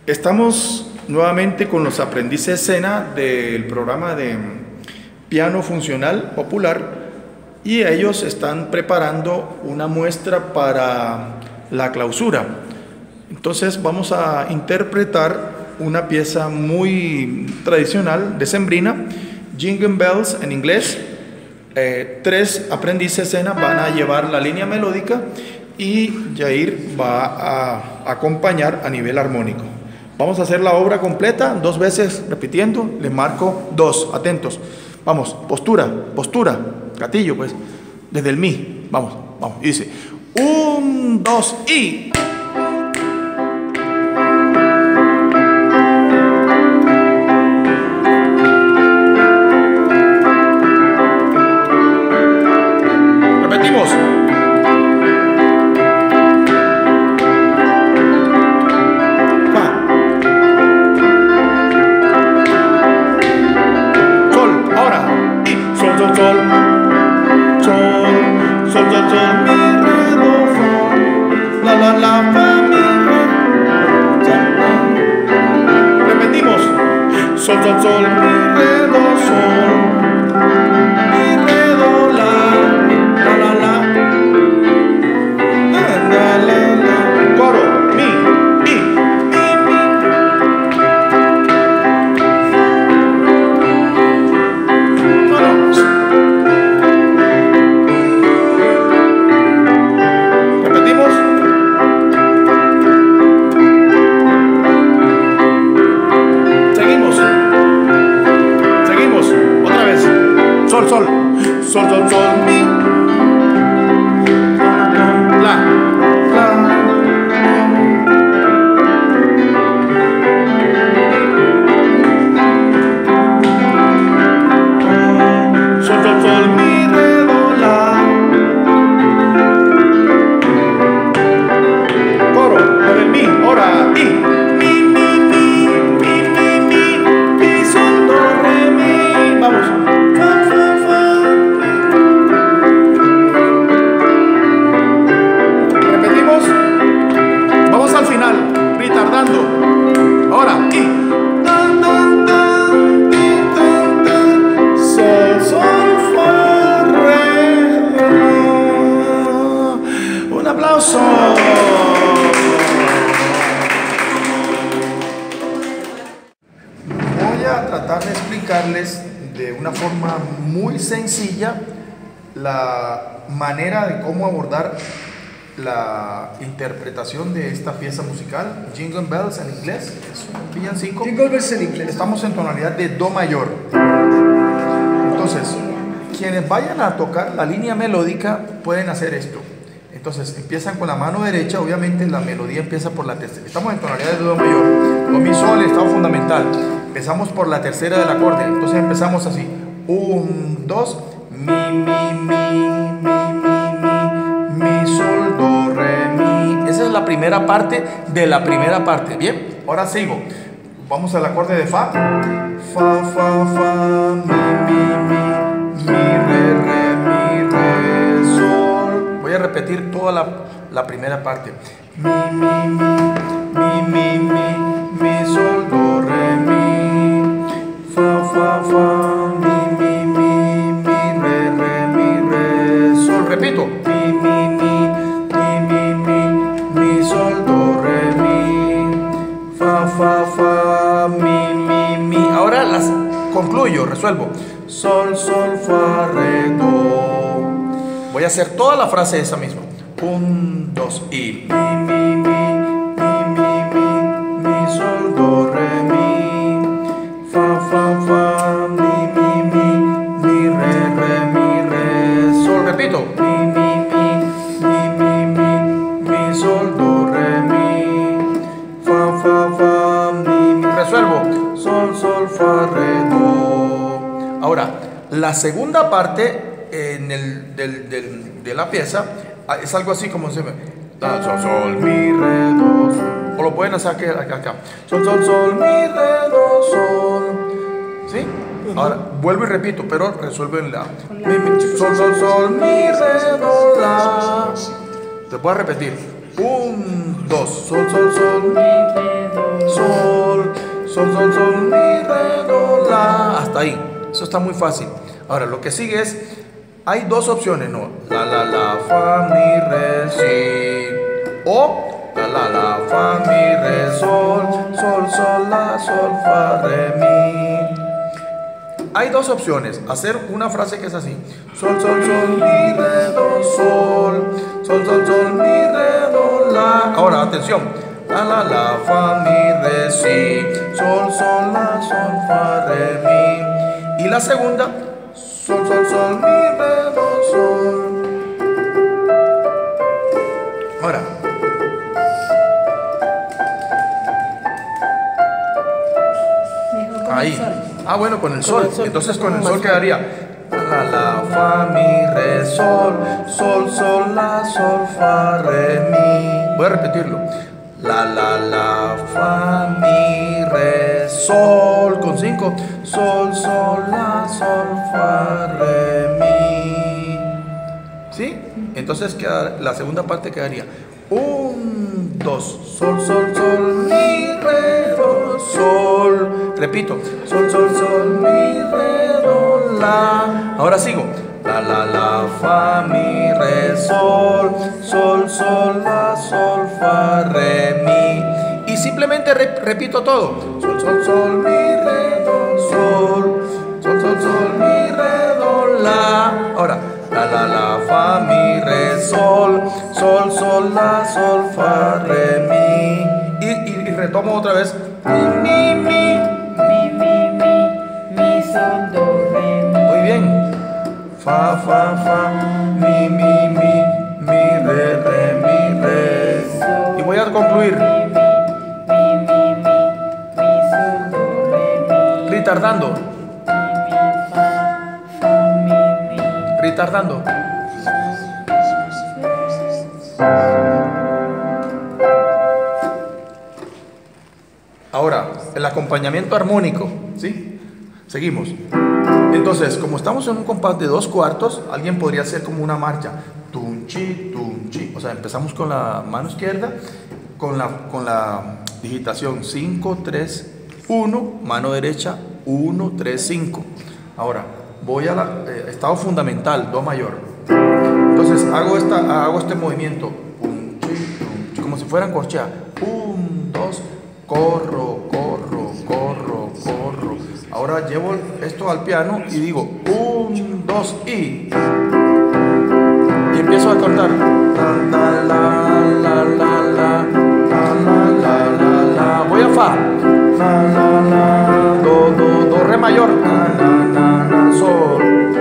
Estamos nuevamente con los aprendices SENA del programa de piano funcional popular y ellos están preparando una muestra para la clausura. Entonces vamos a interpretar una pieza muy tradicional, decembrina, Jingle Bells en inglés. 3 aprendices SENA van a llevar la línea melódica y Jair va a acompañar a nivel armónico. Vamos a hacer la obra completa 2 veces repitiendo. Les marco 2, atentos. Vamos, postura, postura, gatillo pues, desde el mi. Vamos, vamos. Y dice 1, 2 y... Repetimos. Sol, sol, sol, mi, re, do, sol, mi, re, do, la, la, la, la, coro, mi, mi. Vámonos. Repetimos. Sol, sol, sol, sol, sol, mi, la, la, sol, sol, sol, mi, re, do, la, coro, con el mi, ahora, y. Ahora, y sol, sol, fa, re, do. Un aplauso. Voy a tratar de explicarles de una forma muy sencilla la manera de cómo abordar la interpretación de esta pieza musical, Jingle Bells en inglés, es un villancico. Jingle Bells en inglés. Estamos en tonalidad de Do mayor. Entonces, quienes vayan a tocar la línea melódica pueden hacer esto. Entonces, empiezan con la mano derecha, obviamente la melodía empieza por la tercera. Estamos en tonalidad de Do mayor. Do, mi, sol, estado fundamental. Empezamos por la tercera del acorde. Entonces empezamos así. 1, 2, mi, sol, do, re, mi. Esa es la primera parte de la primera parte. Bien, ahora sigo. Vamos al acorde de fa. Fa, fa, fa, mi, re, sol. Voy a repetir toda la primera parte. Mi, sol, do, re, mi. Fa, fa, fa, mi, re, sol. Repito. Fa, fa, mi. Ahora las concluyo, resuelvo. Sol, sol, fa, re, do. Voy a hacer toda la frase esa misma. 1, 2 y mi, sol, do, re, mi. Fa, fa, fa, mi, re, sol. Repito. Mi, sol, do, re, mi. Fa, fa, fa, mi. Resuelvo. Sol, sol, fa, re, do. Ahora, la segunda parte de la pieza es algo así como se ve. Sol, sol, mi, re, do, sol. O lo pueden hacer acá. Sol, sol, sol, mi, re, do, sol. ¿Sí? Ahora, vuelvo y repito, pero resuelven la. Sol, sol, sol, mi, re, do, la. Te voy a repetir. 1, 2, sol, sol, sol, mi, re, do, sol, sol, sol, sol, mi, re, do, la. Hasta ahí. Eso está muy fácil. Ahora, lo que sigue es, hay dos opciones, ¿no? La, fa, mi, re, si. O la, fa, mi, re, sol, sol, sol, la, sol, fa, re, mi. Hay dos opciones. Hacer una frase que es así. Sol, sol, sol, mi, re, do, sol. Sol, sol, sol, mi, re, do, la. Ahora, atención. La, fa, mi, re, si. Sol, sol, la, sol, fa, re, mi. Y la segunda. Sol, sol, sol, mi, re, do, sol. Ahora. Ahí. Bueno, con el sol. Entonces con el sol quedaría la, fa, mi, re, sol, sol, sol, la, sol, fa, re, mi. Voy a repetirlo. La, fa, mi, re, sol, con 5. Sol, sol, la, sol, fa, re, mi. ¿Sí? Entonces la segunda parte quedaría 1, 2, sol, sol, sol, mi, re, do, sol. Repito, sol, sol, sol, mi, re, do, la. Ahora sigo. La, fa, mi, re, sol, sol, sol, la, sol, fa, re, mi. Y simplemente repito todo. Sol, sol, sol, mi, re, do, sol, sol, sol, sol, mi, re, do, la. Ahora, la, fa, mi, re, sol, sol, sol, la, sol, fa, re, mi. Y retomo otra vez. Mi, sol, do, re, mi. Muy bien. Fa, mi, re, mi, re. Y voy a concluir. Sol, do, re, mi. Retardando. Retardando. Ahora, el acompañamiento armónico, ¿sí? Seguimos. Entonces, como estamos en un compás de 2/4, alguien podría hacer como una marcha. Tunchi, tunchi. O sea, empezamos con la mano izquierda, con la digitación 5, 3, 1, mano derecha 1, 3, 5. Ahora, voy al estado fundamental, do mayor. Entonces, hago este movimiento. Tunchi, tunchi, como si fueran corcheas. 1, 2, corro, corro, corro, corro. Ahora llevo esto al piano y digo 1, 2 y empiezo a cantar. Voy a fa. Do, re mayor. Sol.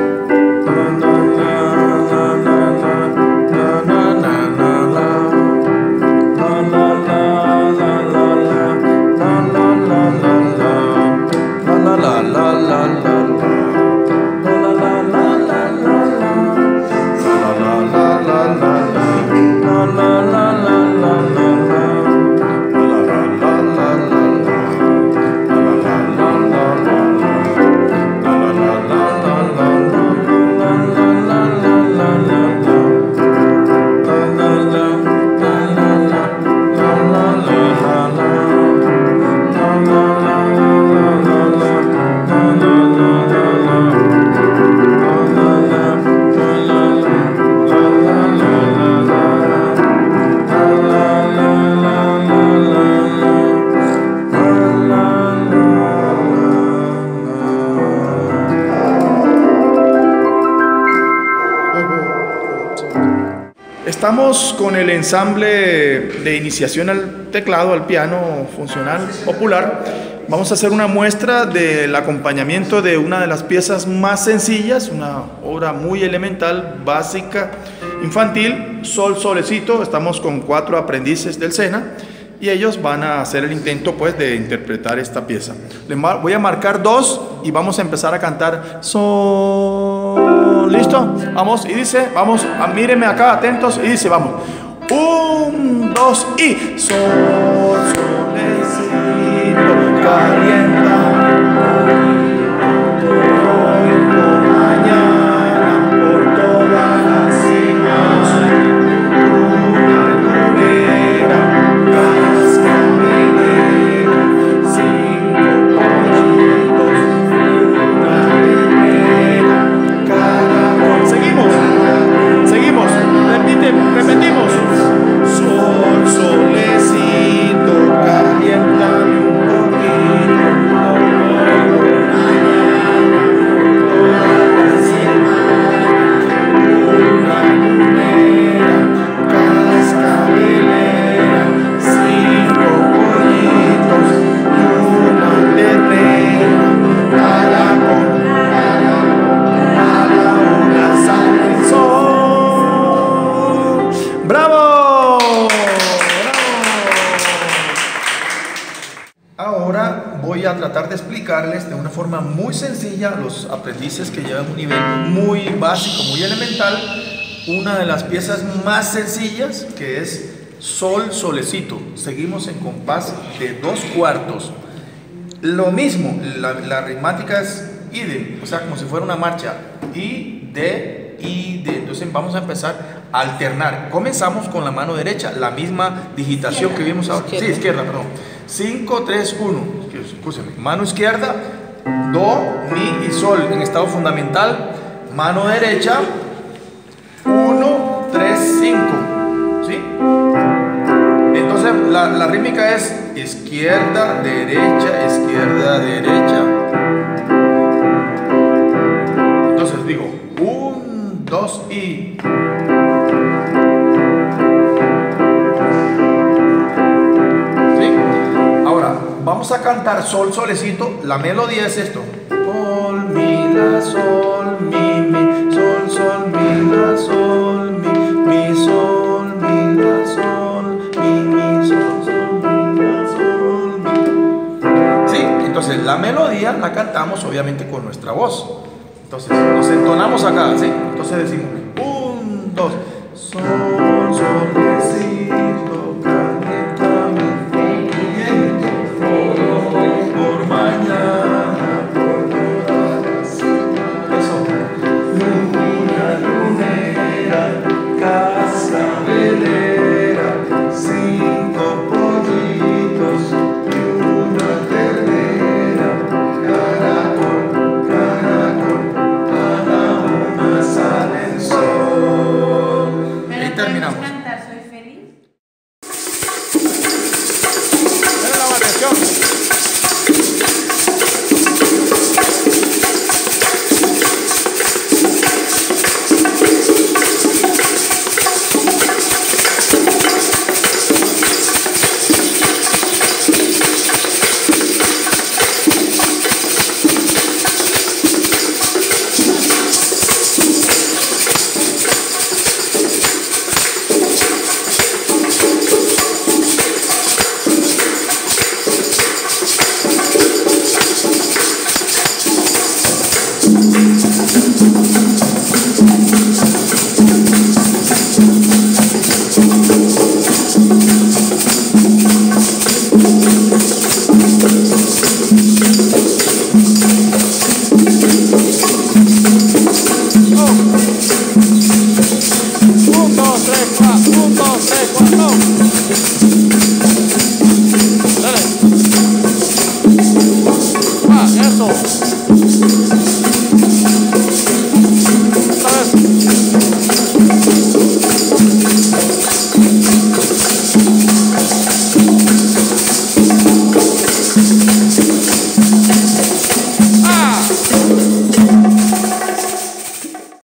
Estamos con el ensamble de iniciación al teclado, al piano funcional popular. Vamos a hacer una muestra del acompañamiento de una de las piezas más sencillas, una obra muy elemental, básica, infantil, Sol, Solecito. Estamos con 4 aprendices del SENA y ellos van a hacer el intento pues de interpretar esta pieza. Les voy a marcar 2 y vamos a empezar a cantar Sol. ¿Listo? Vamos, y dice, vamos, mírenme acá, atentos, y dice, vamos. 1, 2 y Sol, solecito, calienta. Hoy por mañana, por todas las cimas, una nube tratar de explicarles de una forma muy sencilla a los aprendices que llevan un nivel muy básico, muy elemental, una de las piezas más sencillas, que es sol, solecito. Seguimos en compás de 2/4. Lo mismo, la ritmática es idem, o sea, como si fuera una marcha. I, D, I, D. Entonces vamos a empezar a alternar. Comenzamos con la mano derecha, la misma digitación que vimos ahora. Sí, izquierda, perdón. 5, 3, 1. Escúcheme. Mano izquierda, Do, Mi y Sol en estado fundamental. Mano derecha, 1, 3, 5. ¿Sí? Entonces la rítmica es izquierda, derecha, izquierda, derecha. Entonces digo 1, 2 y... ¿Sí? Ahora vamos a cantar sol, solecito. La melodía es esto: sol, mi, la, sol, mi, sol, sol, mi, la, sol, mi, sol, mi, la, sol, mi, sol, sol, mi, la, sol, mi. ¿Sí? Entonces la melodía la cantamos obviamente con nuestra voz. Entonces nos entonamos acá, ¿sí? Entonces decimos 1, 2, sol, solecito, calienta mi viento, hoy por mañana, por toda la ciudad. Eso. Luna, lunera, cascabelera, 5 pollitos y una ternera, caracol, caracol, a la una sale el sol. Ahí terminamos. Cantar Soy Feliz. Esa es la variación.